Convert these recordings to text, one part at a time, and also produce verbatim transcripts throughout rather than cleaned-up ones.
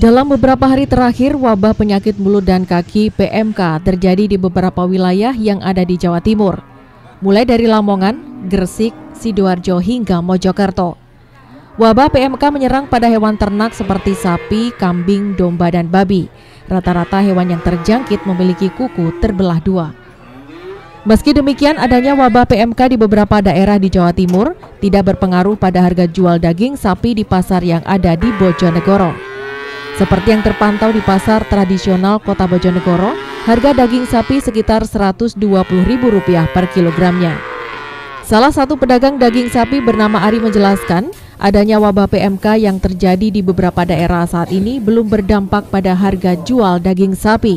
Dalam beberapa hari terakhir, wabah penyakit mulut dan kaki P M K terjadi di beberapa wilayah yang ada di Jawa Timur, mulai dari Lamongan, Gresik, Sidoarjo hingga Mojokerto. Wabah P M K menyerang pada hewan ternak seperti sapi, kambing, domba, dan babi. Rata-rata hewan yang terjangkit memiliki kuku terbelah dua. Meski demikian, adanya wabah P M K di beberapa daerah di Jawa Timur tidak berpengaruh pada harga jual daging sapi di pasar yang ada di Bojonegoro. Seperti yang terpantau di pasar tradisional Kota Bojonegoro, harga daging sapi sekitar seratus dua puluh ribu rupiah per kilogramnya. Salah satu pedagang daging sapi bernama Ari menjelaskan, adanya wabah P M K yang terjadi di beberapa daerah saat ini belum berdampak pada harga jual daging sapi.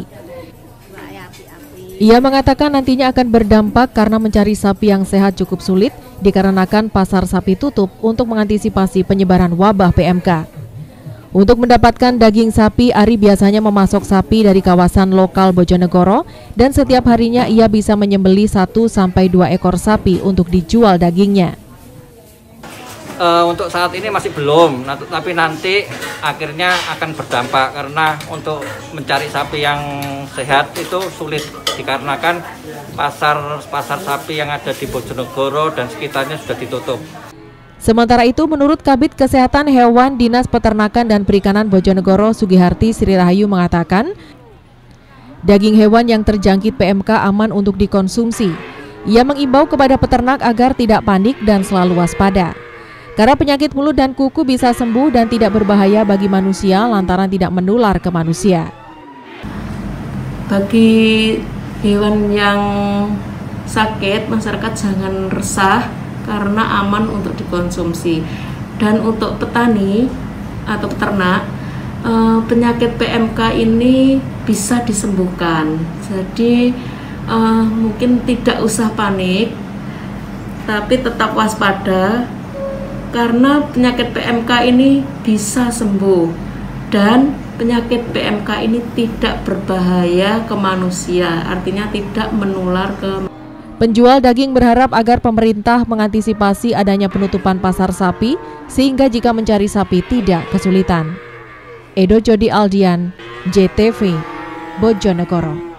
Ia mengatakan nantinya akan berdampak karena mencari sapi yang sehat cukup sulit dikarenakan pasar sapi tutup untuk mengantisipasi penyebaran wabah P M K. Untuk mendapatkan daging sapi, Ari biasanya memasok sapi dari kawasan lokal Bojonegoro dan setiap harinya ia bisa menyembelih satu sampai dua ekor sapi untuk dijual dagingnya. Uh, untuk saat ini masih belum, tapi nanti akhirnya akan berdampak karena untuk mencari sapi yang sehat itu sulit dikarenakan pasar pasar sapi yang ada di Bojonegoro dan sekitarnya sudah ditutup. Sementara itu, menurut Kabid Kesehatan Hewan Dinas Peternakan dan Perikanan Bojonegoro, Sugiharti Sri Rahayu mengatakan, daging hewan yang terjangkit P M K aman untuk dikonsumsi. Ia mengimbau kepada peternak agar tidak panik dan selalu waspada. Karena penyakit mulut dan kuku bisa sembuh dan tidak berbahaya bagi manusia lantaran tidak menular ke manusia. Bagi hewan yang sakit, masyarakat jangan resah karena aman untuk dikonsumsi. Dan untuk petani atau peternak, eh, penyakit P M K ini bisa disembuhkan. Jadi eh, mungkin tidak usah panik, tapi tetap waspada karena penyakit P M K ini bisa sembuh dan penyakit P M K ini tidak berbahaya ke manusia, artinya tidak menular ke. Penjual daging berharap agar pemerintah mengantisipasi adanya penutupan pasar sapi sehingga jika mencari sapi tidak kesulitan. Edo Jody Aldian, J T V, Bojonegoro.